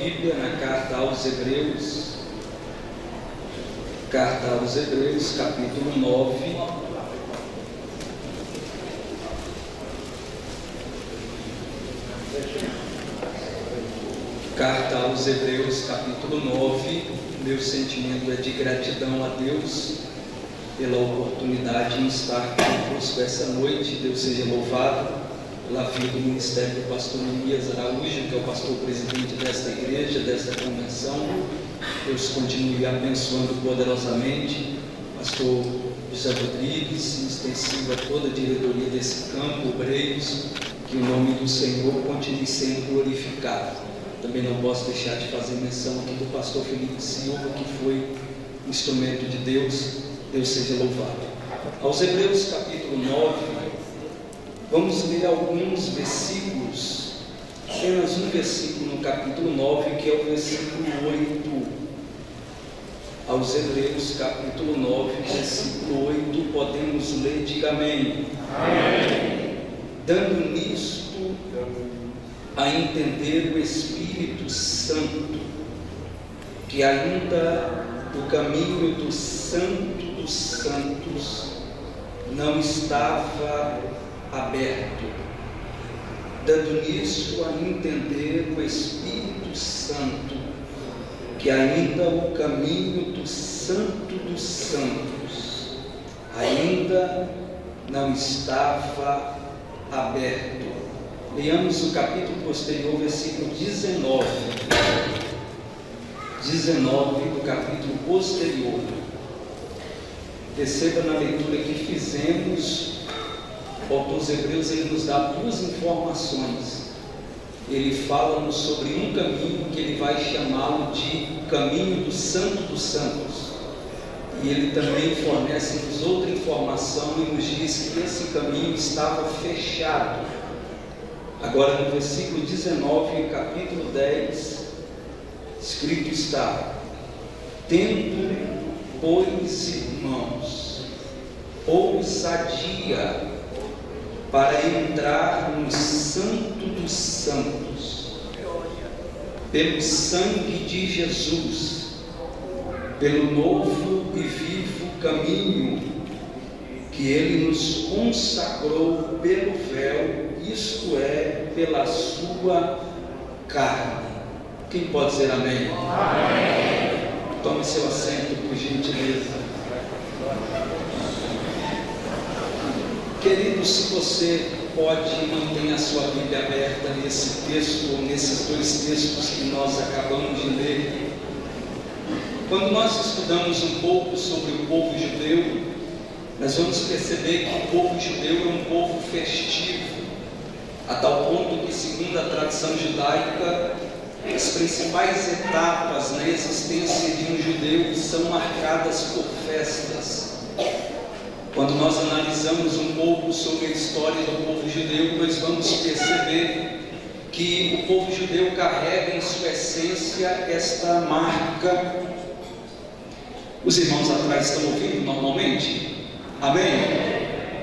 Bíblia na carta aos Hebreus, capítulo 9. Carta aos Hebreus, capítulo 9. Meu sentimento é de gratidão a Deus pela oportunidade de estar conosco essa noite. Deus seja louvado pela vida do ministério do pastor Elias Araújo, que é o pastor presidente desta igreja, desta convenção. Deus continue abençoando poderosamente pastor José Rodrigues, extensiva toda a diretoria desse campo, obreiros, que o nome do Senhor continue sendo glorificado. Também não posso deixar de fazer menção aqui do pastor Felipe Silva, que foi instrumento de Deus. Deus seja louvado. Aos Hebreus capítulo 9, vamos ler alguns versículos, apenas um versículo no capítulo 9, que é o versículo 8. Aos Hebreus capítulo 9, versículo 8, podemos ler, diga amém. Amém. Dando nisto a entender o Espírito Santo, que ainda o caminho do Santo dos Santos não estava aberto, dando nisso a entender o Espírito Santo, que ainda o caminho do Santo dos Santos ainda não estava aberto. Leamos o capítulo posterior, versículo 19 do capítulo posterior. Perceba na leitura que fizemos, o autor dos Hebreus ele nos dá duas informações. Ele fala-nos sobre um caminho que ele vai chamá-lo de caminho do Santo dos Santos, e ele também fornece-nos outra informação e nos diz que esse caminho estava fechado. Agora no versículo 19, capítulo 10, escrito está: tendo, pois, irmãos, ousadia para entrar no Santo dos Santos, pelo sangue de Jesus, pelo novo e vivo caminho que Ele nos consagrou pelo véu, isto é, pela sua carne. Quem pode dizer amém? Amém. Tome seu assento, por gentileza. Querido, se você pode, mantenha a sua Bíblia aberta nesse texto, ou nesses dois textos que nós acabamos de ler. Quando nós estudamos um pouco sobre o povo judeu, nós vamos perceber que o povo judeu é um povo festivo, a tal ponto que, segundo a tradição judaica, as principais etapas na existência de um judeu são marcadas por festas. Quando nós analisamos um pouco sobre a história do povo judeu, nós vamos perceber que o povo judeu carrega em sua essência esta marca. Os irmãos atrás estão ouvindo normalmente? Amém?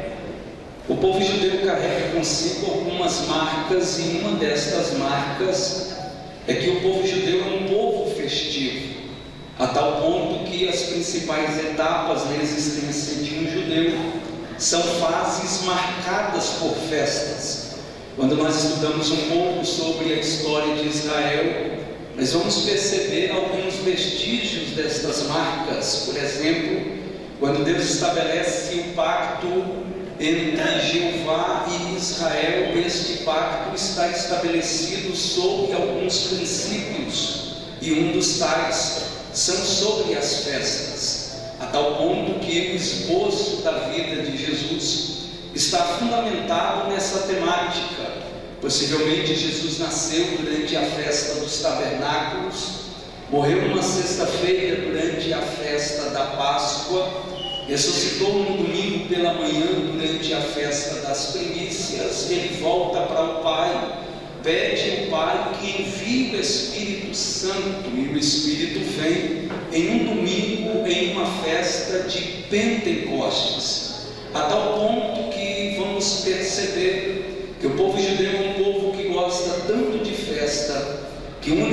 O povo judeu carrega consigo algumas marcas, e uma destas marcas é que o povo judeu é um povo festivo, a tal ponto que as principais etapas na existência de um judeu são fases marcadas por festas. Quando nós estudamos um pouco sobre a história de Israel, nós vamos perceber alguns vestígios destas marcas. Por exemplo, quando Deus estabelece o pacto entre Jeová e Israel, este pacto está estabelecido sobre alguns princípios, e um dos tais são sobre as festas, a tal ponto que o esboço da vida de Jesus está fundamentado nessa temática. Possivelmente Jesus nasceu durante a festa dos tabernáculos, morreu numa sexta-feira durante a festa da Páscoa, ressuscitou no domingo pela manhã durante a festa das primícias. Ele volta para o Pai, pede ao Pai que envie o Espírito Santo, e o Espírito vem em um domingo, em uma festa de Pentecostes, a tal ponto que vamos perceber que o povo judeu é um povo que gosta tanto de festa, que o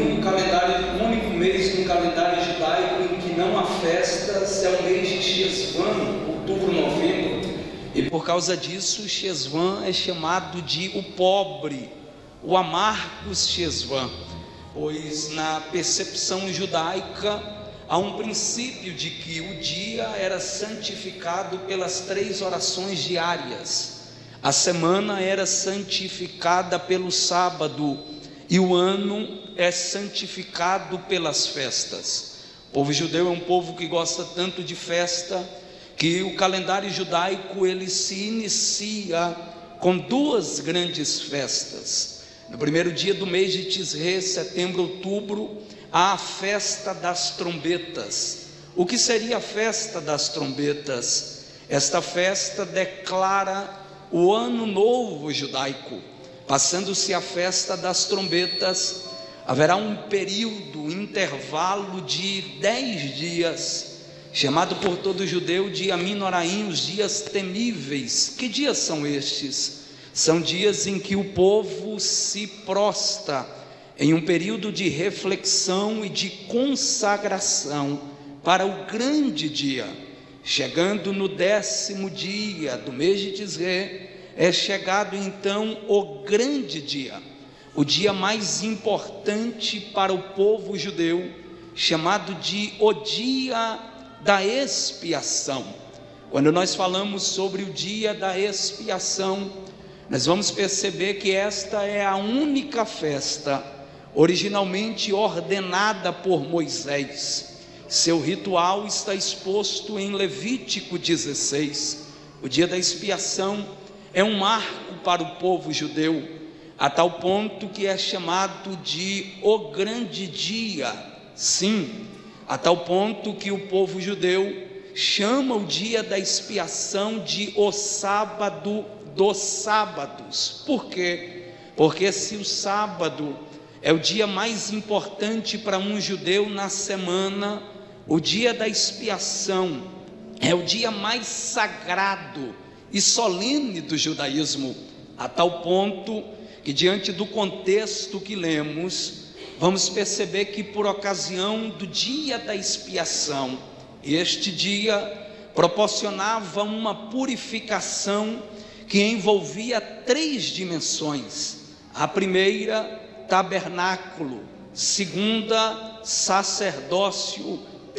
único mês no calendário judaico em que não há festas é o mês de Shesvan, outubro, novembro, e por causa disso Shesvan é chamado de o pobre, o amargos Shesvan, pois na percepção judaica há um princípio de que o dia era santificado pelas 3 orações diárias, a semana era santificada pelo sábado e o ano é santificado pelas festas. O povo judeu é um povo que gosta tanto de festa que o calendário judaico ele se inicia com 2 grandes festas. No primeiro dia do mês de Tisré, setembro, outubro, há a festa das trombetas. O que seria a festa das trombetas? Esta festa declara o ano novo judaico. Passando-se a festa das trombetas, haverá um período, um intervalo de 10 dias, chamado por todo judeu de Yamim Noraim, os dias temíveis. Que dias são estes? São dias em que o povo se prostra em um período de reflexão e de consagração para o grande dia. Chegando no 10º dia do mês de Tisré, é chegado então o grande dia, o dia mais importante para o povo judeu, chamado de o dia da expiação. Quando nós falamos sobre o dia da expiação, nós vamos perceber que esta é a única festa originalmente ordenada por Moisés. Seu ritual está exposto em Levítico 16. O dia da expiação é um marco para o povo judeu, a tal ponto que é chamado de o grande dia. Sim, a tal ponto que o povo judeu chama o dia da expiação de o sábado dos sábados. Por quê? Porque se o sábado é o dia mais importante para um judeu na semana, o dia da expiação é o dia mais sagrado e solene do judaísmo, a tal ponto que, diante do contexto que lemos, vamos perceber que por ocasião do dia da expiação, este dia proporcionava uma purificação que envolvia 3 dimensões. A primeira, tabernáculo; segunda, sacerdócio;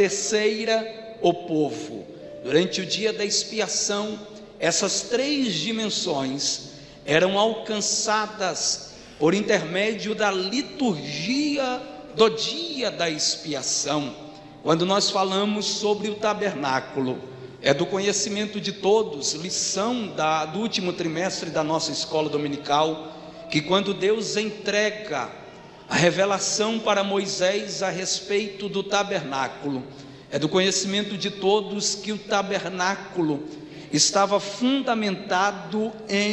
terceira, o povo. Durante o dia da expiação, essas 3 dimensões eram alcançadas por intermédio da liturgia do dia da expiação. Quando nós falamos sobre o tabernáculo, é do conhecimento de todos, lição do último trimestre da nossa escola dominical, que quando Deus entrega a revelação para Moisés a respeito do tabernáculo, é do conhecimento de todos que o tabernáculo estava fundamentado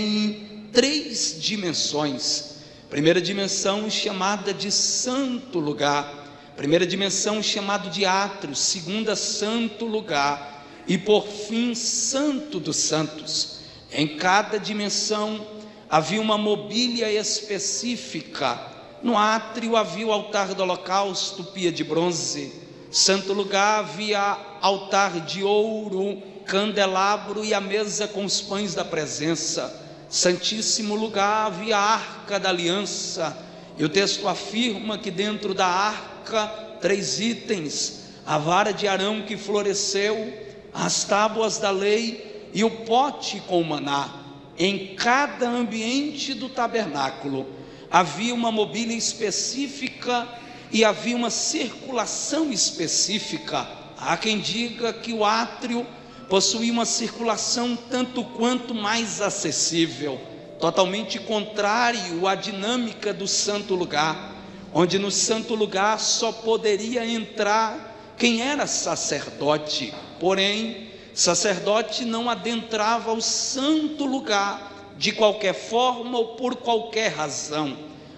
em 3 dimensões. Primeira dimensão chamada de santo lugar, primeira dimensão chamada de átrio, segunda, santo lugar, e por fim, santo dos santos. Em cada dimensão havia uma mobília específica. No átrio havia o altar do holocausto, pia de bronze; santo lugar havia altar de ouro, candelabro e a mesa com os pães da presença; santíssimo lugar havia a arca da aliança, e o texto afirma que dentro da arca 3 itens: a vara de Arão que floresceu, as tábuas da lei e o pote com o maná. Em cada ambiente do tabernáculo havia uma mobília específica e havia uma circulação específica. Há quem diga que o átrio possuía uma circulação tanto quanto mais acessível, totalmente contrário à dinâmica do santo lugar, onde no santo lugar só poderia entrar quem era sacerdote. Porém, sacerdote não adentrava o santo lugar de qualquer forma ou por qualquer razão.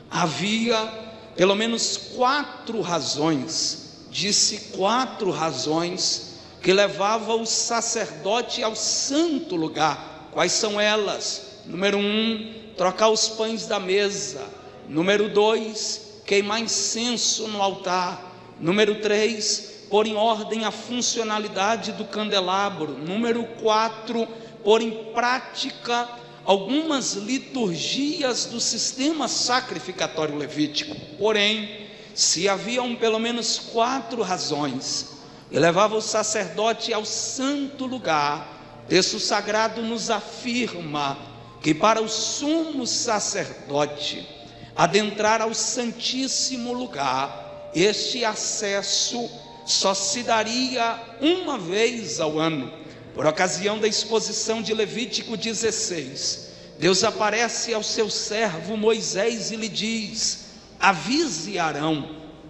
Havia pelo menos 4 razões, disse 4 razões, que levavam o sacerdote ao santo lugar. Quais são elas? Número 1, trocar os pães da mesa. Número 2, queimar incenso no altar. Número 3, pôr em ordem a funcionalidade do candelabro. Número 4, pôr em prática algumas liturgias do sistema sacrificatório levítico. Porém, se haviam pelo menos 4 razões que levavam o sacerdote ao santo lugar, texto sagrado nos afirma que para o sumo sacerdote adentrar ao santíssimo lugar, este acesso só se daria uma vez ao ano. Por ocasião da exposição de Levítico 16, Deus aparece ao seu servo Moisés e lhe diz: avise Arão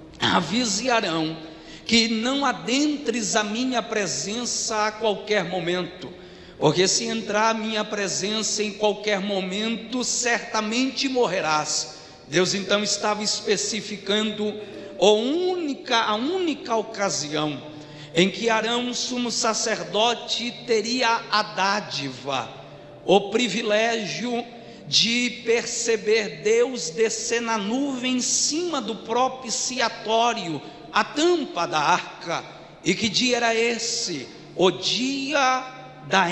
que não adentres a minha presença a qualquer momento, porque se entrar a minha presença em qualquer momento, certamente morrerás. Deus então estava especificando a única ocasião em que Arão, sumo sacerdote, teria a dádiva, o privilégio de perceber Deus descer na nuvem em cima do propiciatório, a tampa da arca. E que dia era esse? O dia da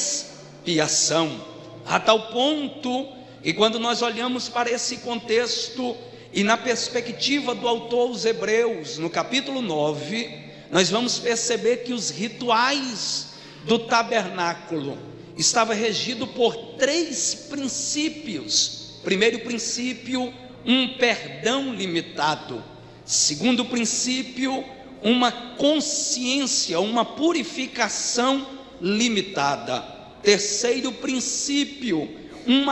expiação. A tal ponto que quando nós olhamos para esse contexto e na perspectiva do autor aos Hebreus, no capítulo 9, nós vamos perceber que os rituais do tabernáculo estavam regidos por 3 princípios. Primeiro princípio, um perdão limitado. Segundo princípio, uma consciência, uma purificação limitada. Terceiro princípio, um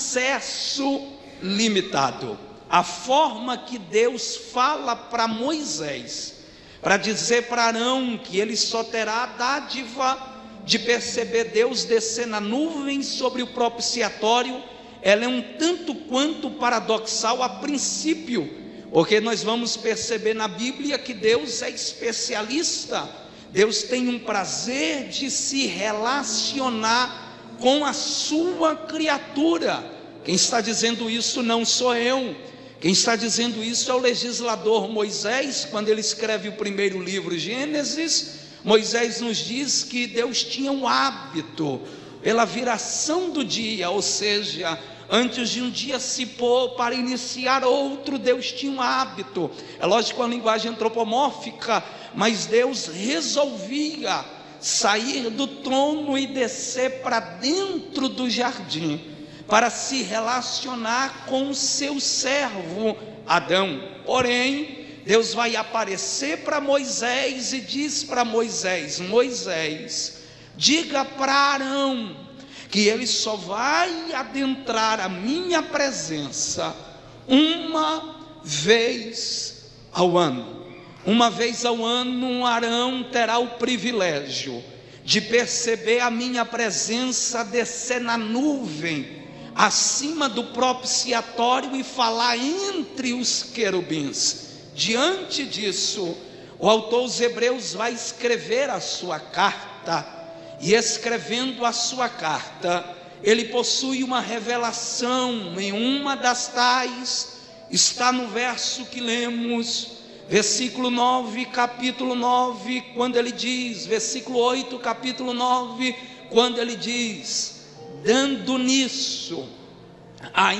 acesso limitado. A forma que Deus fala para Moisés, para dizer para Arão que ele só terá a dádiva de perceber Deus descer na nuvem sobre o propiciatório, ela é um tanto quanto paradoxal a princípio, porque nós vamos perceber na Bíblia que Deus é especialista. Deus tem um prazer de se relacionar com a sua criatura. Quem está dizendo isso não sou eu. Quem está dizendo isso é o legislador Moisés. Quando ele escreve o primeiro livro, Gênesis, Moisés nos diz que Deus tinha um hábito, pela viração do dia, ou seja, antes de um dia se pôr para iniciar outro, Deus tinha um hábito. É lógico, a linguagem antropomórfica, mas Deus resolvia sair do trono e descer para dentro do jardim, para se relacionar com o seu servo Adão. Porém, Deus vai aparecer para Moisés e diz para Moisés: Moisés, diga para Arão que ele só vai adentrar a minha presença uma vez ao ano. Uma vez ao ano, Arão terá o privilégio de perceber a minha presença descer na nuvem acima do propiciatório e falar entre os querubins. Diante disso, o autor aos Hebreus vai escrever a sua carta, e escrevendo a sua carta, ele possui uma revelação. Em uma das tais está no verso que lemos, versículo 9, capítulo 9, quando ele diz, versículo 8, capítulo 9, quando ele diz: dando nisso a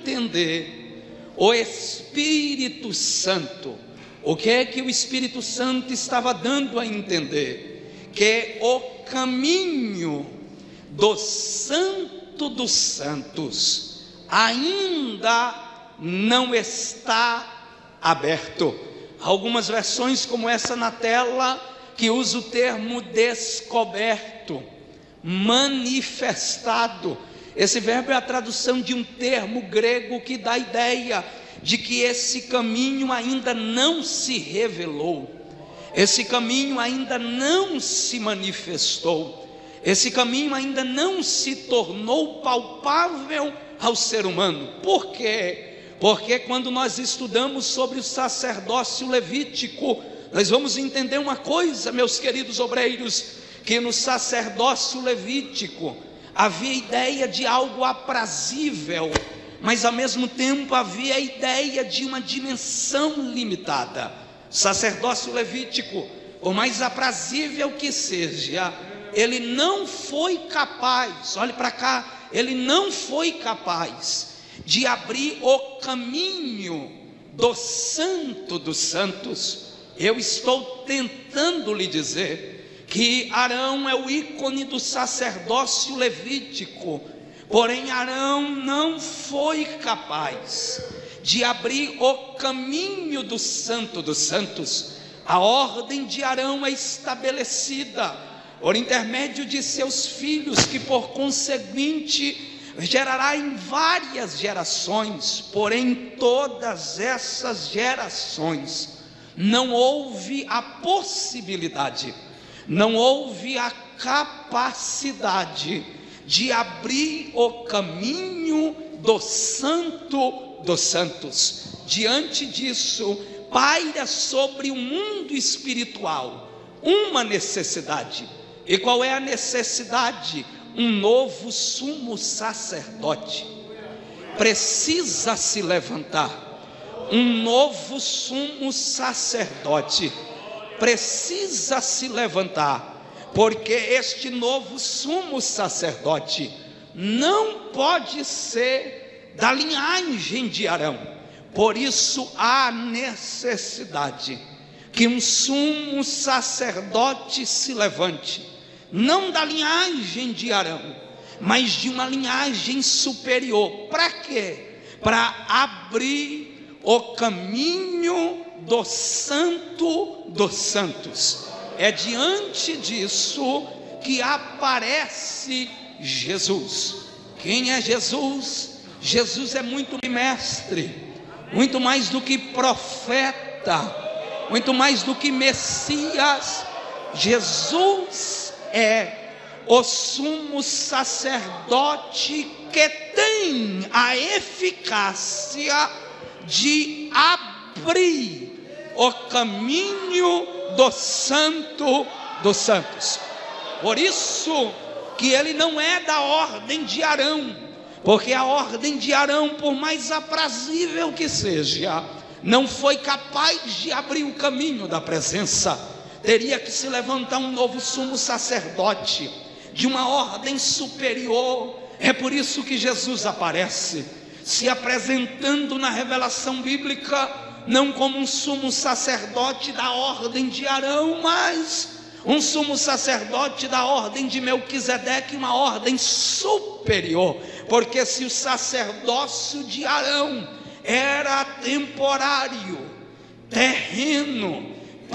entender o Espírito Santo. O que é que o Espírito Santo estava dando a entender? Que o caminho do Santo dos Santos ainda não está aberto. Algumas versões como essa na tela, que usa o termo descoberto, manifestado. Esse verbo é a tradução de um termo grego que dá a ideia de que esse caminho ainda não se revelou, esse caminho ainda não se manifestou, esse caminho ainda não se tornou palpável ao ser humano. Por quê? Porque quando nós estudamos sobre o sacerdócio levítico, nós vamos entender uma coisa, meus queridos obreiros, que no sacerdócio levítico havia ideia de algo aprazível, mas ao mesmo tempo havia a ideia de uma dimensão limitada. O sacerdócio levítico, por mais aprazível que seja, ele não foi capaz, olhe para cá, ele não foi capaz de abrir o caminho do Santo dos Santos. Eu estou tentando lhe dizer que Arão é o ícone do sacerdócio levítico, porém Arão não foi capaz de abrir o caminho do Santo dos Santos. A ordem de Arão é estabelecida por intermédio de seus filhos, que por conseguinte gerará em várias gerações, porém todas essas gerações não houve a possibilidade, não houve a capacidade de abrir o caminho do Santo dos Santos. Diante disso, paira sobre o mundo espiritual uma necessidade. E qual é a necessidade? Um novo sumo sacerdote precisa se levantar. Um novo sumo sacerdote precisa se levantar, porque este novo sumo sacerdote não pode ser da linhagem de Arão. Por isso há necessidade que um sumo sacerdote se levante, não da linhagem de Arão, mas de uma linhagem superior. Para quê? Para abrir o caminho do Santo dos Santos. É diante disso que aparece Jesus. Quem é Jesus? Jesus é muito mestre, muito mais do que profeta, muito mais do que Messias. Jesus é o sumo sacerdote que tem a eficácia de abrir o caminho do Santo dos Santos. Por isso que ele não é da ordem de Arão, porque a ordem de Arão, por mais aprazível que seja, não foi capaz de abrir o caminho da presença. Teria que se levantar um novo sumo sacerdote de uma ordem superior. É por isso que Jesus aparece, se apresentando na revelação bíblica, não como um sumo sacerdote da ordem de Arão, mas um sumo sacerdote da ordem de Melquisedeque, uma ordem superior. Porque se o sacerdócio de Arão era temporário, terreno,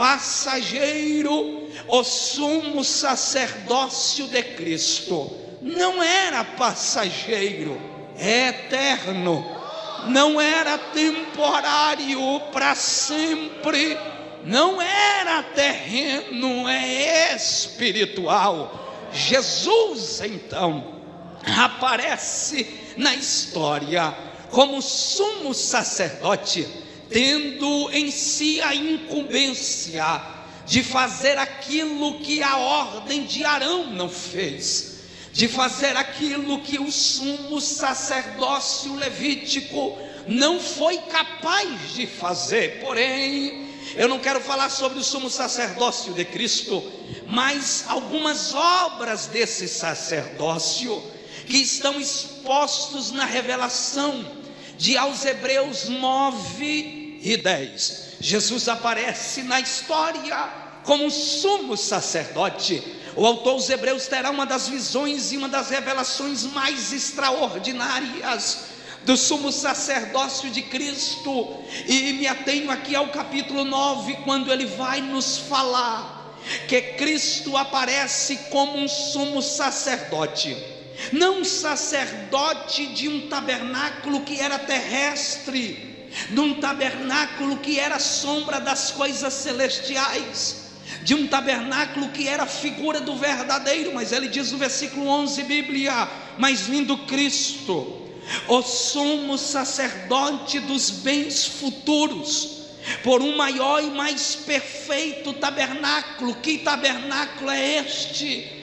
passageiro, o sumo sacerdócio de Cristo não era passageiro, é eterno, não era temporário para sempre, não era terreno, é espiritual. Jesus então aparece na história como sumo sacerdote, tendo em si a incumbência de fazer aquilo que a ordem de Arão não fez, de fazer aquilo que o sumo sacerdócio levítico não foi capaz de fazer. Porém, eu não quero falar sobre o sumo sacerdócio de Cristo, mas algumas obras desse sacerdócio que estão expostos na revelação de aos Hebreus 9 e 10. Jesus aparece na história como sumo sacerdote. O autor dos Hebreus terá uma das visões e uma das revelações mais extraordinárias do sumo sacerdócio de Cristo, e me atenho aqui ao capítulo 9, quando ele vai nos falar que Cristo aparece como um sumo sacerdote, não um sacerdote de um tabernáculo que era terrestre, de um tabernáculo que era sombra das coisas celestiais, de um tabernáculo que era a figura do verdadeiro. Mas ele diz no versículo 11, Bíblia: mas vindo Cristo, o sumo sacerdote dos bens futuros, por um maior e mais perfeito tabernáculo. Que tabernáculo é este?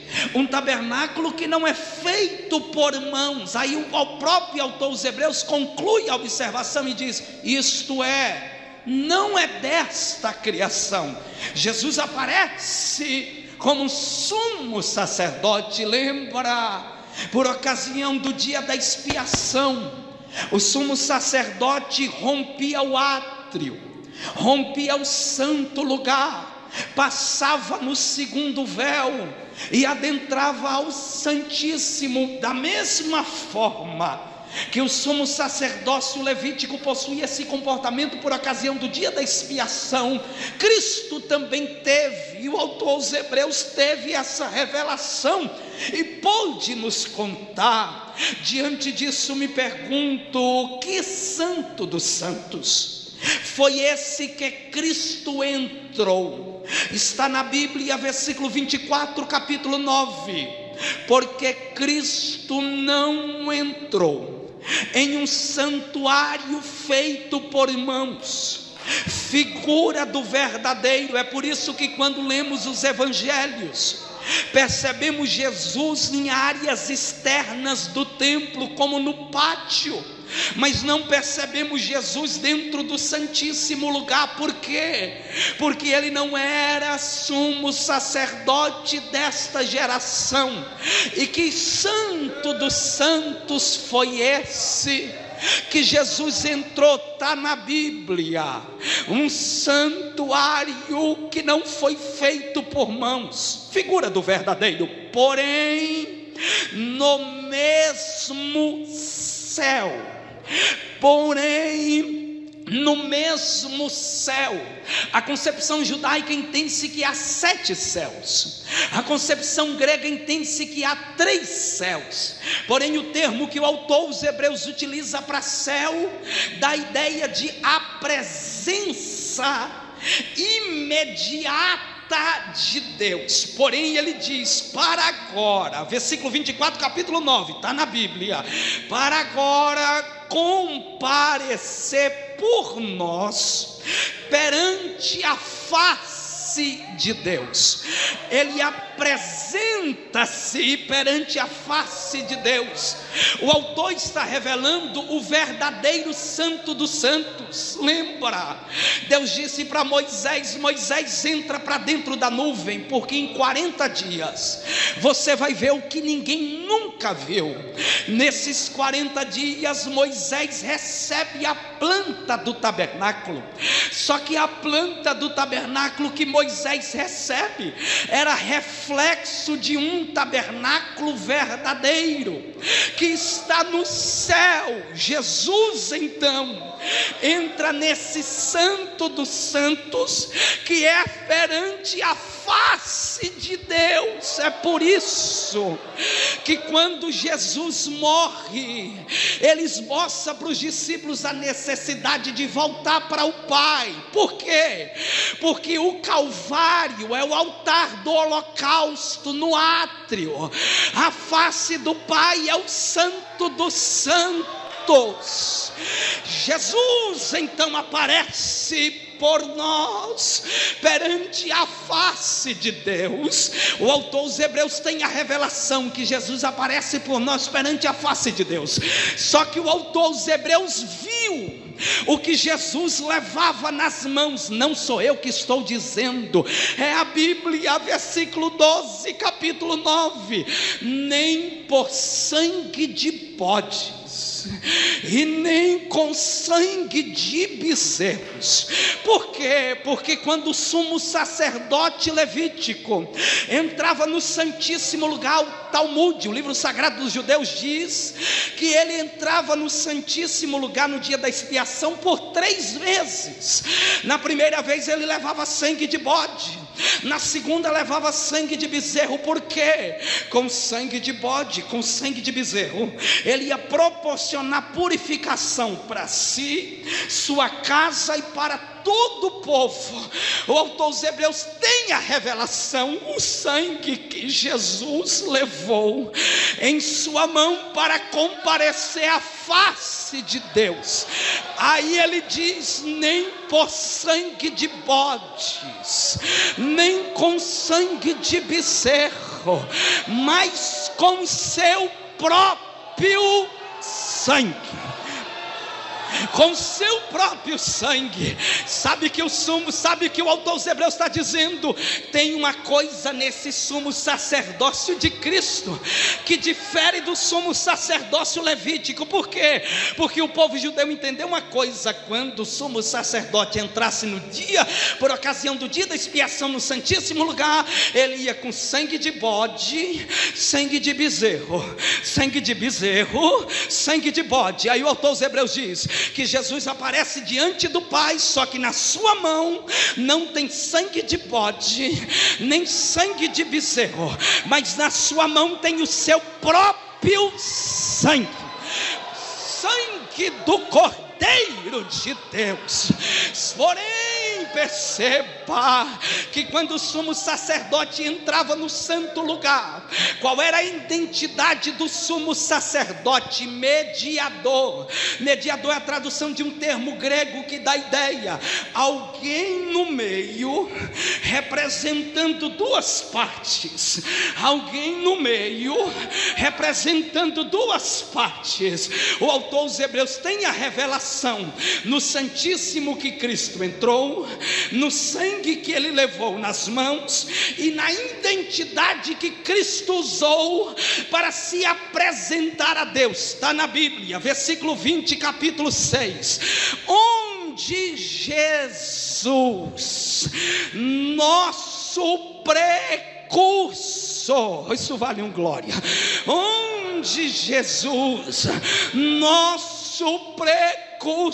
um tabernáculo que não é feito por mãos. Aí o próprio autor dos Hebreus conclui a observação e diz: isto é, não é desta criação. Jesus aparece como sumo sacerdote. Lembra, por ocasião do dia da expiação, o sumo sacerdote rompia o átrio, rompia o santo lugar, passava no segundo véu e adentrava ao Santíssimo. Da mesma forma que o sumo sacerdócio levítico possuía esse comportamento por ocasião do dia da expiação, Cristo também teve, e o autor dos Hebreus teve essa revelação e pôde nos contar. Diante disso me pergunto: que santo dos santos foi esse que Cristo entrou? Está na Bíblia, versículo 24, capítulo 9: porque Cristo não entrou em um santuário feito por mãos, figura do verdadeiro. É por isso que quando lemos os evangelhos, percebemos Jesus em áreas externas do templo, como no pátio, mas não percebemos Jesus dentro do Santíssimo Lugar. Por quê? Porque ele não era sumo sacerdote desta geração. E que santo dos santos foi esse que Jesus entrou? Está na Bíblia, um santuário que não foi feito por mãos, figura do verdadeiro, porém no mesmo céu. A concepção judaica entende-se que há 7 céus, a concepção grega entende-se que há 3 céus. Porém o termo que o autor dos Hebreus utiliza para céu dá a ideia de a presença imediata de Deus. Porém ele diz: para agora, versículo 24, capítulo 9, está na Bíblia: para agora comparecer por nós perante a face de Deus. Ele apresenta-se perante a face de Deus. O autor está revelando o verdadeiro santo dos santos. Lembra, Deus disse para Moisés: Moisés, entra para dentro da nuvem, porque em 40 dias você vai ver o que ninguém nunca viu. Nesses 40 dias Moisés recebe a planta do tabernáculo. Só que a planta do tabernáculo que Moisés recebe era reflexo de um tabernáculo verdadeiro que está no céu. Jesus então entra nesse santo dos santos, que é perante a face de Deus. É por isso que quando Jesus morre, ele mostra para os discípulos a necessidade de voltar para o Pai. Por quê? Porque o Calvário é o altar do holocausto no átrio. A face do Pai é o santo dos santos. Jesus então aparece por nós perante a face de Deus. O autor dos Hebreus tem a revelação que Jesus aparece por nós perante a face de Deus. Só que o autor dos Hebreus viu o que Jesus levava nas mãos. Não sou eu que estou dizendo, é a Bíblia, versículo 12, capítulo 9: nem por sangue de bodes e nem com sangue de bezerros. Por quê? Porque quando o sumo sacerdote levítico entrava no Santíssimo Lugar, o Talmud, o livro sagrado dos judeus, diz que ele entrava no Santíssimo Lugar no dia da expiação por 3 vezes. Na primeira vez ele levava sangue de bode, na segunda levava sangue de bezerro. Por quê? Com sangue de bode, com sangue de bezerro, ele ia proporcionar purificação para si, sua casa e para todo o povo. O autor dos Hebreus tem a revelação, o sangue que Jesus levou em sua mão para comparecer à face de Deus. Aí ele diz: nem por sangue de bodes, nem com sangue de bezerro, bezerro, mas com seu próprio sangue. Com seu próprio sangue. Sabe que o autor aos Hebreus está dizendo? Tem uma coisa nesse sumo sacerdócio de Cristo que difere do sumo sacerdócio levítico. Por quê? Porque o povo judeu entendeu uma coisa: quando o sumo sacerdote entrasse no dia, por ocasião do dia da expiação no santíssimo lugar, ele ia com sangue de bode, sangue de bezerro, sangue de bezerro, sangue de bode. Aí o autor aos Hebreus diz que Jesus aparece diante do Pai, só que na sua mão não tem sangue de bode, nem sangue de bezerro, mas na sua mão tem o seu próprio sangue, sangue do Cordeiro de Deus. Porém, perceba que quando o sumo sacerdote entrava no santo lugar, qual era a identidade do sumo sacerdote? Mediador. Mediador é a tradução de um termo grego que dá ideia: alguém no meio representando duas partes, alguém no meio representando duas partes. O autor aos Hebreus tem a revelação no santíssimo que Cristo entrou, no sangue que ele levou nas mãos e na identidade que Cristo usou para se apresentar a Deus. Está na Bíblia, versículo 20, capítulo 6, onde Jesus, nosso precursor, isso vale um glória, onde Jesus, nosso precursor,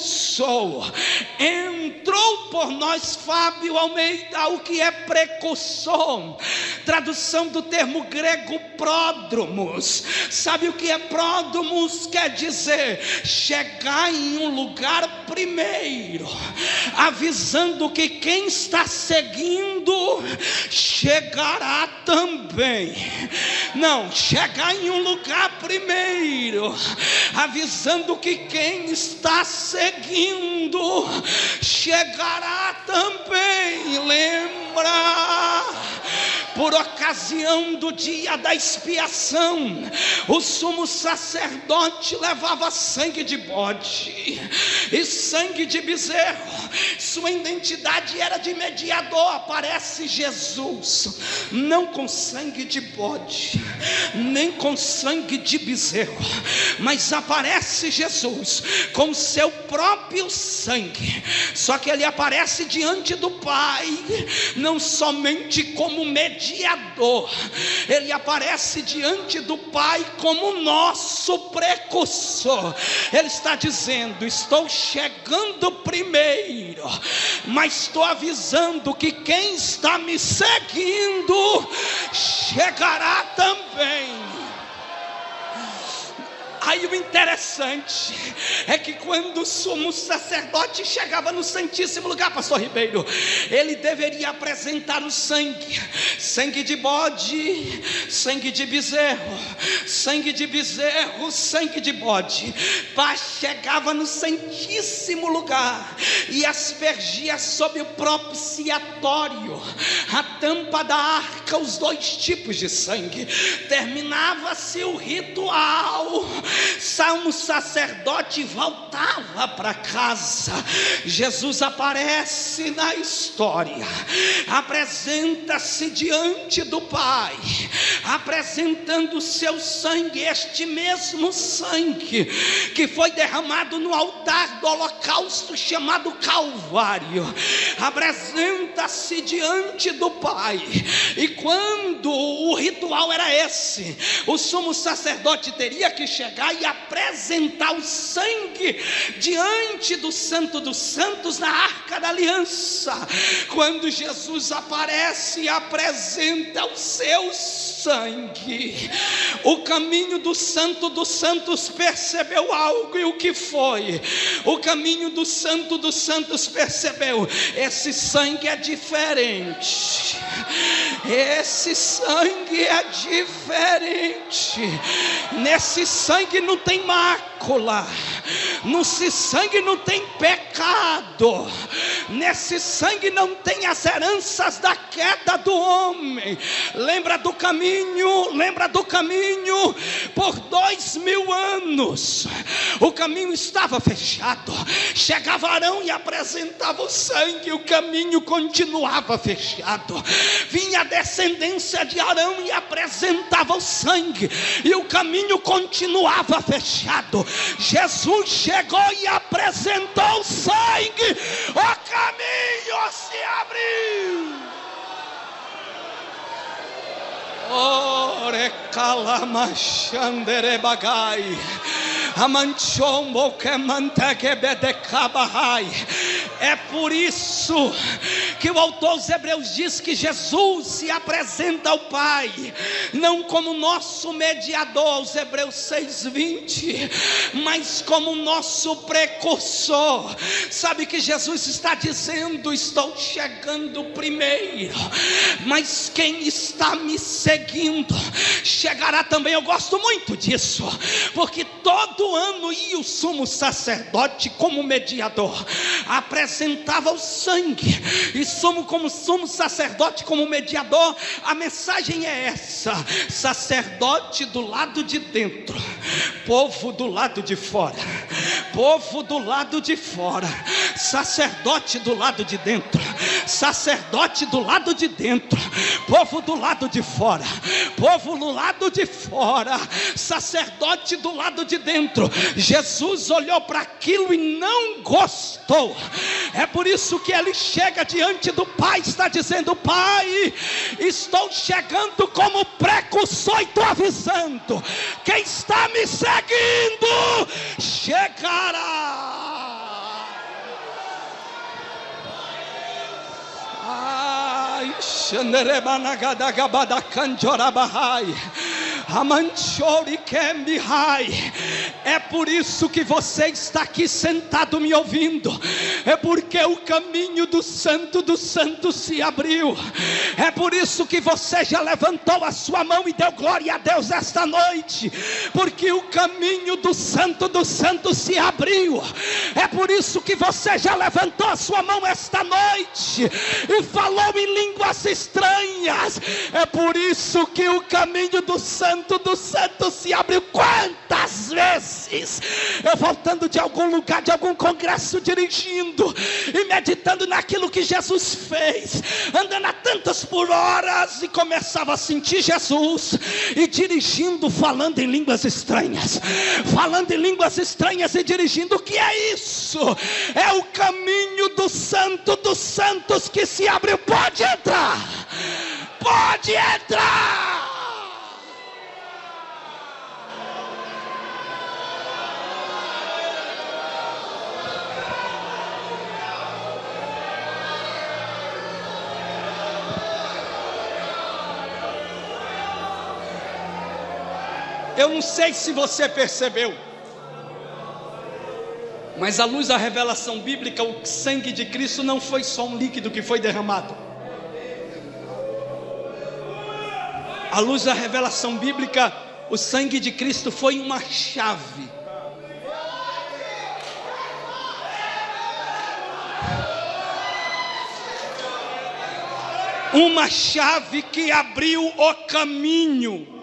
entrou por nós. Fábio Almeida, o que é precursor? Tradução do termo grego pródromos. Sabe o que é pródromos? Quer dizer chegar em um lugar primeiro, avisando que quem está seguindo chegará também. Não, chegar em um lugar primeiro, avisando que quem está seguindo chegará também. Lembra? Por ocasião do dia da expiação, o sumo sacerdote levava sangue de bode e sangue de bezerro. Sua identidade era de mediador. Aparece Jesus, não com sangue de bode, nem com sangue de bezerro, mas aparece Jesus com seu próprio sangue. Só que ele aparece diante do Pai, não somente como mediador, ele aparece diante do Pai como nosso precursor. Ele está dizendo: estou chegando primeiro, mas estou avisando que quem está me seguindo chegará também. Aí o interessante é que quando o sumo sacerdote chegava no santíssimo lugar, pastor Ribeiro, ele deveria apresentar o sangue, sangue de bode, sangue de bezerro, sangue de bezerro, sangue de bode. Chegava no santíssimo lugar e aspergia sobre o propiciatório, a tampa da arca, os dois tipos de sangue. Terminava-se o ritual, o sacerdote voltava para casa. Jesus aparece na história, apresenta-se diante do Pai, apresentando o seu sangue, este mesmo sangue que foi derramado no altar do holocausto chamado Calvário. Apresenta-se diante do Pai. E quando o ritual era esse, o sumo sacerdote teria que chegar e apresentar o sangue diante do Santo dos Santos, na Arca da Aliança. Quando Jesus aparece e apresenta o seu sangue, o caminho do Santo dos Santos percebeu algo. E o que foi? O caminho do Santo dos Santos percebeu: esse sangue é diferente, esse sangue é diferente. Nesse sangue não tem mácula, nesse sangue não tem pecado, Nesse sangue não tem as heranças da queda do homem. Lembra do caminho? Lembra do caminho? Por 2000 anos o caminho estava fechado. Chegava Arão e apresentava o sangue, o caminho continuava fechado. Vinha a descendência de Arão e apresentava o sangue, e o caminho continuava fechado. Jesus chegou e apresentou o sangue, o caminho se abriu. Ore calamachandere bagai, amanchombo que manteque bedecabahai. É por isso que o autor aos Hebreus diz que Jesus se apresenta ao Pai, não como nosso mediador, aos Hebreus 6:20, mas como nosso precursor. Sabe que Jesus está dizendo: estou chegando primeiro, mas quem está me seguindo chegará também. Eu gosto muito disso, porque todo ano ia o sumo sacerdote como mediador, apresentava o sangue, e como sumo sacerdote, como mediador, a mensagem é essa: sacerdote do lado de dentro, povo do lado de fora. Povo do lado de fora, sacerdote do lado de dentro, sacerdote do lado de dentro, povo do lado de fora, povo do lado de fora, sacerdote do lado de dentro. Jesus olhou para aquilo e não gostou. É por isso que ele chega diante do Pai, está dizendo: Pai, estou chegando como precursor e estou avisando, quem está me seguindo chegará. Ai, é por isso que você está aqui sentado me ouvindo. É porque o caminho do Santo dos Santos se abriu. É por isso que você já levantou a sua mão e deu glória a Deus esta noite, porque o caminho do Santo dos Santos se abriu. É por isso que você já levantou a sua mão esta noite e falou em línguas estranhas. É por isso que o caminho do Santo dos Santos se abriu. Quantas vezes eu voltando de algum lugar, de algum congresso, dirigindo e meditando naquilo que Jesus fez, andando a tantas por horas, e começava a sentir Jesus, e dirigindo, falando em línguas estranhas, falando em línguas estranhas e dirigindo. O que é isso? É o caminho do Santo dos Santos que se abriu. Pode entrar, pode entrar. Eu não sei se você percebeu, mas à luz da revelação bíblica, o sangue de Cristo não foi só um líquido que foi derramado. À luz da revelação bíblica, o sangue de Cristo foi uma chave. Uma chave que abriu o caminho.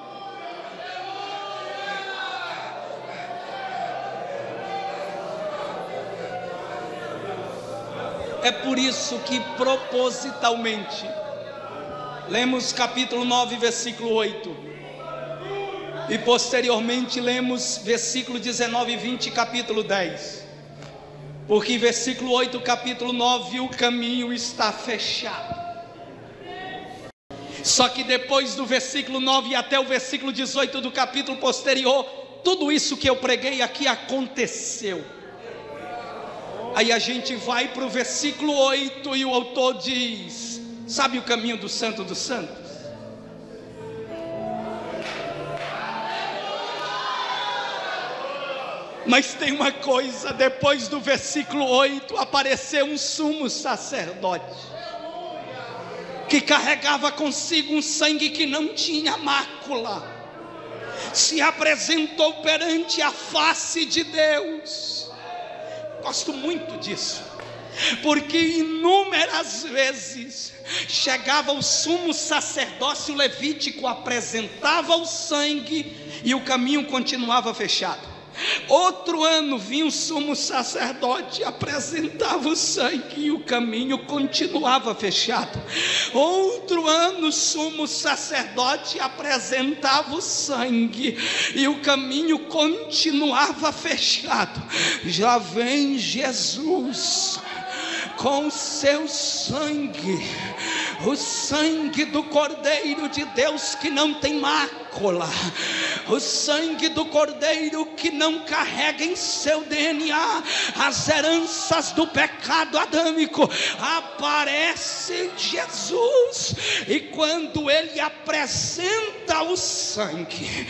É por isso que propositalmente lemos capítulo 9, versículo 8, e posteriormente lemos versículo 19 e 20, capítulo 10, porque em versículo 8, capítulo 9, o caminho está fechado. Só que depois do versículo 9 até o versículo 18 do capítulo posterior, tudo isso que eu preguei aqui aconteceu. Aí a gente vai para o versículo 8 e o autor diz: sabe o caminho do Santo dos Santos? Mas tem uma coisa: depois do versículo 8 apareceu um sumo sacerdote que carregava consigo um sangue que não tinha mácula, se apresentou perante a face de Deus. Gosto muito disso. porque inúmeras vezes chegava o sumo sacerdócio levítico, apresentava o sangue e o caminho continuava fechado. Outro ano vinha o sumo sacerdote, apresentava o sangue e o caminho continuava fechado. Outro ano o sumo sacerdote apresentava o sangue e o caminho continuava fechado. Já vem Jesus com o seu sangue, o sangue do Cordeiro de Deus que não tem mácula, o sangue do Cordeiro que não carrega em seu DNA as heranças do pecado adâmico. Aparece Jesus, e quando ele apresenta o sangue,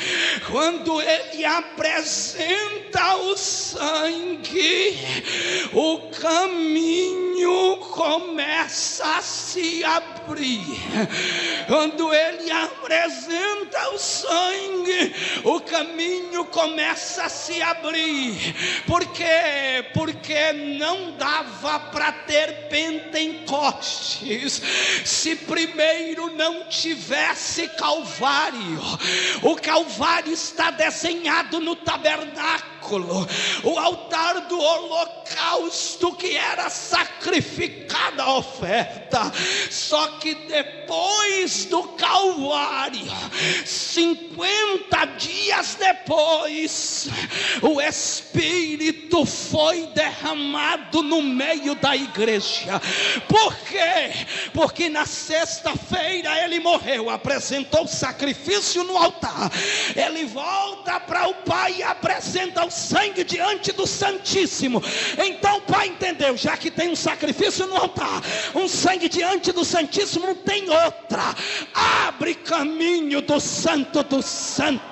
o caminho começa a se abrir. Quando ele apresenta o sangue, o caminho começa a se abrir. Por quê? Porque não dava para ter Pentecostes se primeiro não tivesse Calvário. O Calvário está desenhado no tabernáculo, o altar do holocausto que era sacrificada a oferta. Só que depois do Calvário, 50 dias depois, o Espírito foi derramado no meio da igreja. Por quê? Porque na sexta-feira ele morreu, apresentou o sacrifício no altar, ele volta para o Pai e apresenta o sangue diante do Santíssimo. Então o Pai entendeu, já que tem um sacrifício no altar, um sangue diante do Santíssimo, não tem outra. Abre caminho do Santo dos Santos.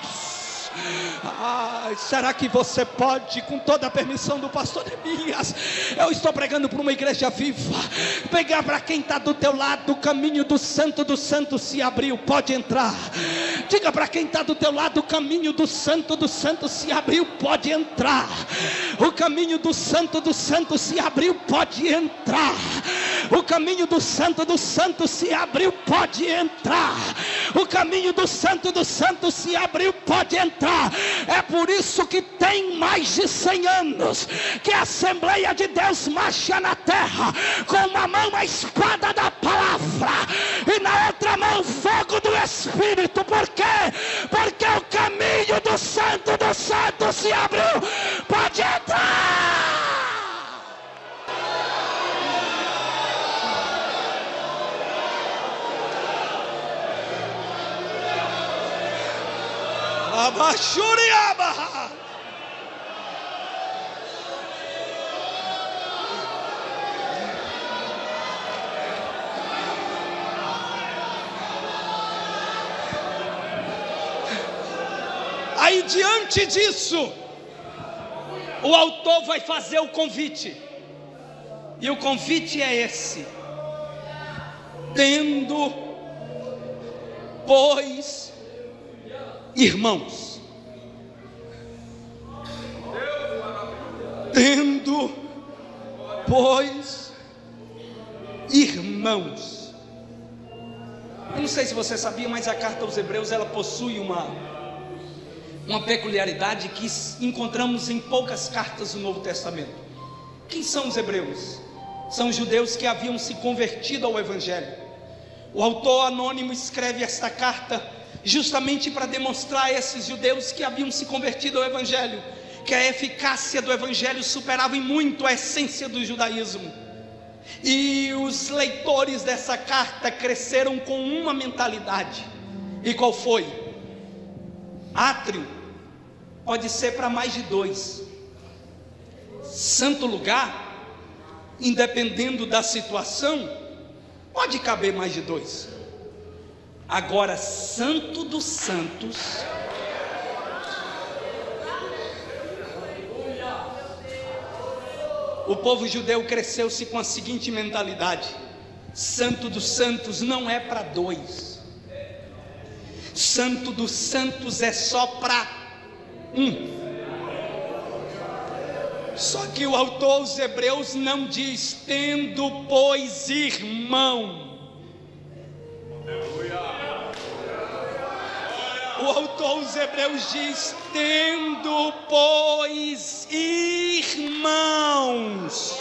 Será que você pode, com toda a permissão do pastor Neemias, eu estou pregando para uma igreja viva, pegar para quem está do teu lado: o caminho do Santo dos Santos se abriu, pode entrar. Diga para quem está do teu lado: o caminho do Santo dos Santos se abriu, pode entrar. O caminho do Santo dos Santos se abriu, pode entrar. O caminho do Santo dos Santos se abriu, pode entrar. O caminho do Santo dos Santos se abriu, pode entrar. É por isso que tem mais de 100 anos que a Assembleia de Deus marcha na terra, com uma mão a espada da palavra e na outra mão o fogo do Espírito. Por quê? Porque o caminho do Santo dos Santos se abriu, pode entrar. Abashuriaba. Aí diante disso, o autor vai fazer o convite. E o convite é esse: tendo, pois, irmãos, tendo, pois, irmãos. Eu não sei se você sabia, mas a carta aos Hebreus, ela possui uma peculiaridade que encontramos em poucas cartas do Novo Testamento. Quem são os hebreus? São judeus que haviam se convertido ao Evangelho. O autor anônimo escreve esta carta justamente para demonstrar a esses judeus que haviam se convertido ao Evangelho que a eficácia do Evangelho superava em muito a essência do judaísmo. E os leitores dessa carta cresceram com uma mentalidade. E qual foi? Átrio pode ser para mais de 2. Santo lugar, independendo da situação, pode caber mais de 2. Agora, Santo dos Santos, o povo judeu cresceu-se com a seguinte mentalidade: Santo dos Santos não é para 2. Santo dos Santos é só para 1. Só que o autor aos Hebreus não diz: tendo, pois, irmão. O autor aos Hebreus diz: tendo, pois, irmãos.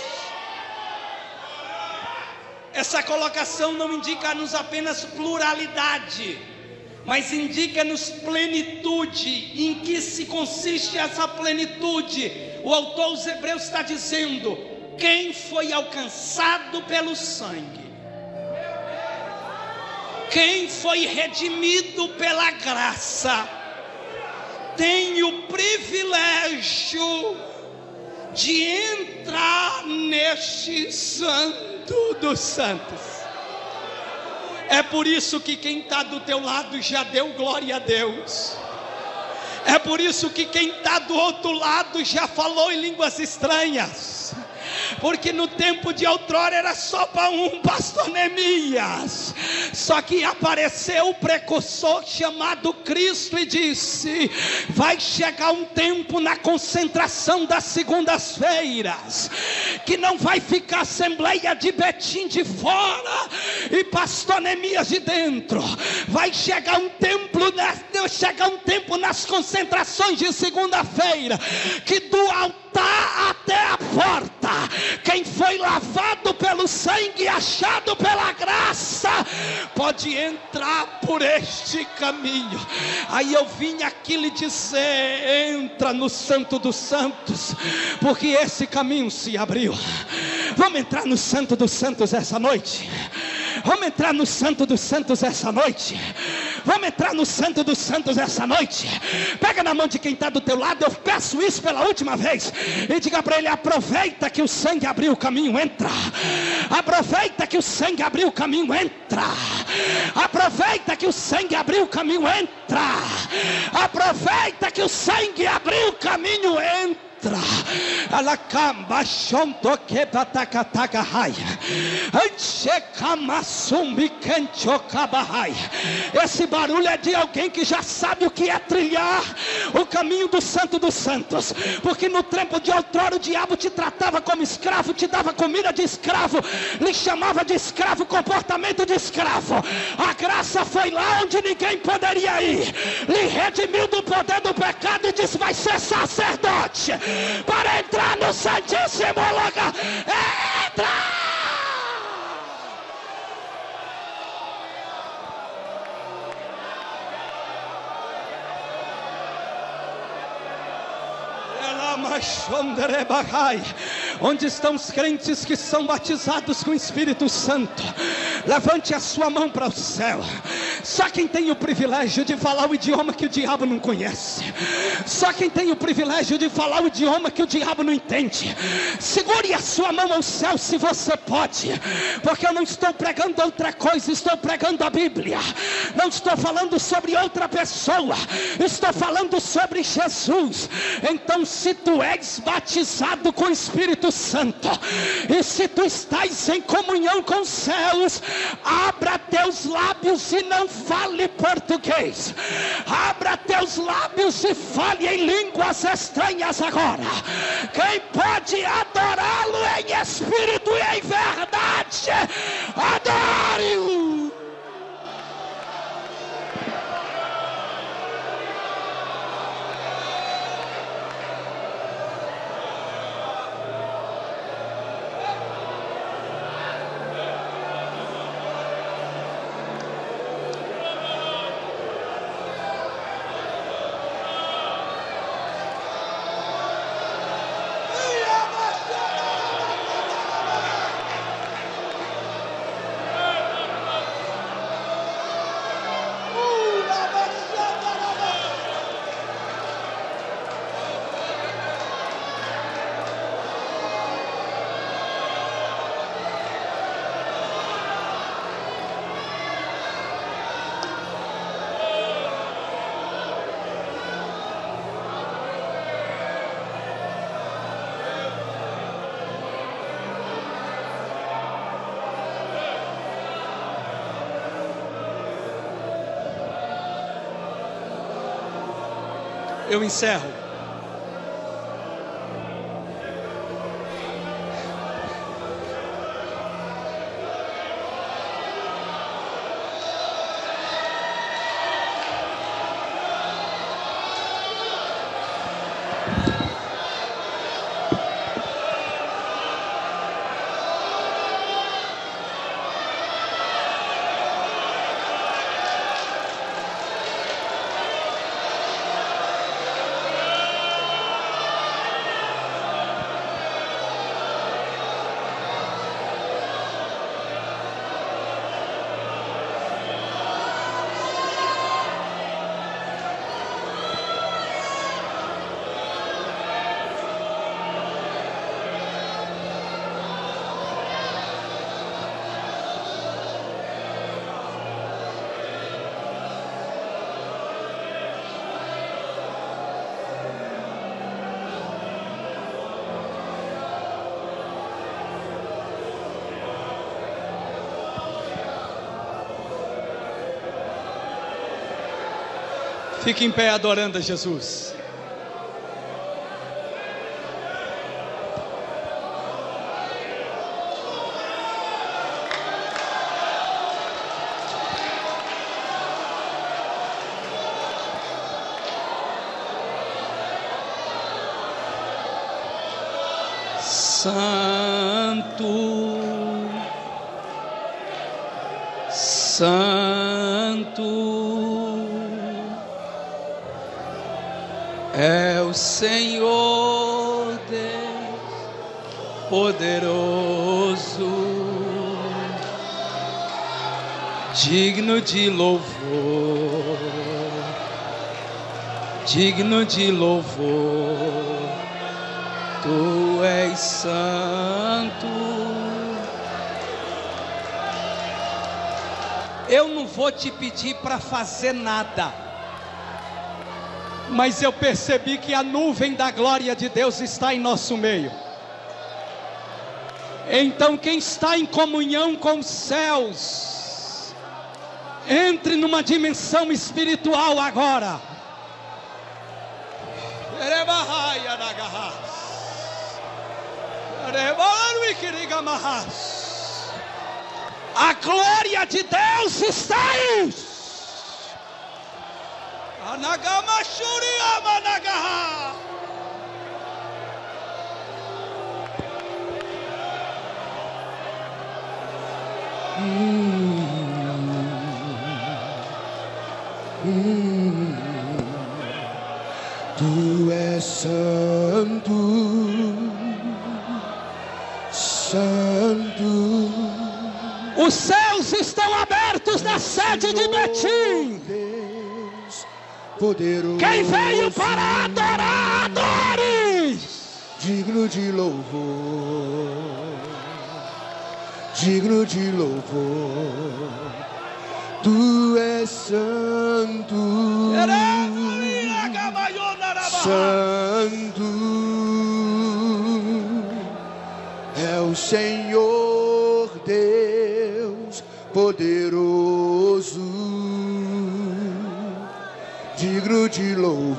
Essa colocação não indica-nos apenas pluralidade, mas indica-nos plenitude. Em que se consiste essa plenitude? O autor aos Hebreus está dizendo: quem foi alcançado pelo sangue, quem foi redimido pela graça, tem o privilégio de entrar neste Santo dos Santos. É por isso que quem está do teu lado já deu glória a Deus. É por isso que quem está do outro lado já falou em línguas estranhas. Porque no tempo de outrora era só para um pastor Neemias. Só que apareceu o precursor chamado Cristo e disse: vai chegar um tempo na concentração das segundas-feiras, que não vai ficar assembleia de Betim de fora e pastor Neemias de dentro. Vai chegar um tempo nas concentrações de segunda-feira, que do altar até a porta, quem foi lavado pelo sangue, achado pela graça, pode entrar por este caminho. Aí eu vim aqui lhe dizer: entra no Santo dos Santos, porque esse caminho se abriu. Vamos entrar no Santo dos Santos essa noite. Vamos entrar no Santo dos Santos essa noite. Vamos entrar no Santo dos Santos essa noite. Pega na mão de quem está do teu lado. Eu peço isso pela última vez e diga para ele: aproveita que o sangue abriu o caminho, entra. Aproveita que o sangue abriu o caminho, entra. Aproveita que o sangue abriu o caminho, entra. Aproveita que o sangue abriu o caminho, entra. Alacamba chonto que batakataka hai. Anchekamasumbi kenchokabahai. Esse barulho é de alguém que já sabe o que é trilhar o caminho do Santo dos Santos. Porque no tempo de outrora o diabo te tratava como escravo, te dava comida de escravo, lhe chamava de escravo, comportamento de escravo. A graça foi lá onde ninguém poderia ir, lhe redimiu do poder do pecado e disse: vai ser sacerdote para entrar no Santíssimo Lugar. Entra! Onde estão os crentes que são batizados com o Espírito Santo? Levante a sua mão para o céu. Só quem tem o privilégio de falar o idioma que o diabo não conhece, só quem tem o privilégio de falar o idioma que o diabo não entende, segure a sua mão ao céu se você pode, porque eu não estou pregando outra coisa, estou pregando a Bíblia. Não estou falando sobre outra pessoa, estou falando sobre Jesus. Então, se tu és batizado com o Espírito Santo, e se tu estás em comunhão com os céus, abra teus lábios e não fale português. Abra teus lábios e fale em línguas estranhas agora. Quem pode adorá-lo em espírito e em verdade, adore-o. Eu encerro. Fique em pé adorando a Jesus. Santo, Santo é o Senhor Deus poderoso, digno de louvor, digno de louvor. Tu és santo. Eu não vou te pedir para fazer nada, mas eu percebi que a nuvem da glória de Deus está em nosso meio. Então quem está em comunhão com os céus, entre numa dimensão espiritual agora. A glória de Deus está aí. Tu és santo, santo. Os céus estão abertos na sede de Betim. Deus poderoso. Quem veio para adorar, adore. Digno de louvor, digno de louvor. Tu és santo, santo é o Senhor Deus poderoso, digno de louvor,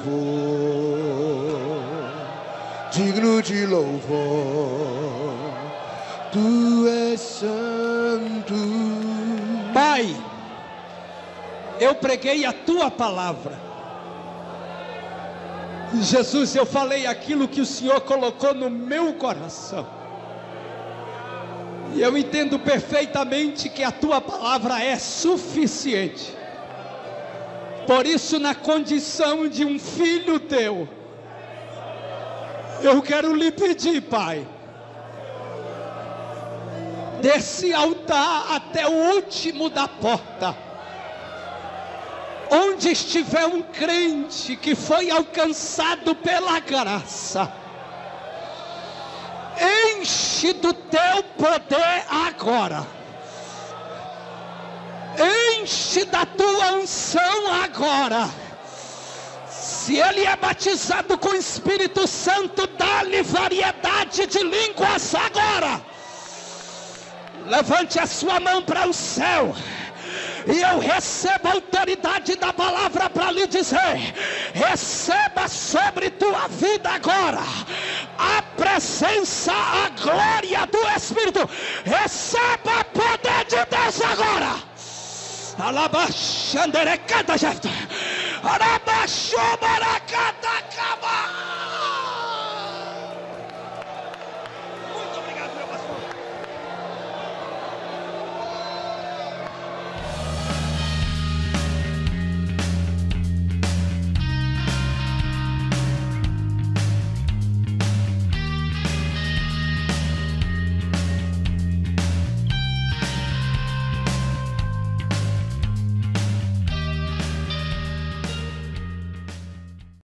digno de louvor. Tu és santo. Pai, eu preguei a tua palavra. Jesus, eu falei aquilo que o Senhor colocou no meu coração. E eu entendo perfeitamente que a tua palavra é suficiente. Por isso, na condição de um filho teu, eu quero lhe pedir, Pai, desse altar até o último da porta, onde estiver um crente que foi alcançado pela graça, enche do teu poder agora, enche da tua unção agora. Se ele é batizado com o Espírito Santo, dá-lhe variedade de línguas agora. Levante a sua mão para o céu, e eu recebo a autoridade da palavra para lhe dizer: receba sobre tua vida agora a presença, a glória do Espírito. Receba o poder de Deus agora. Alabaxanderecada jefta, alabaxomaracada caba.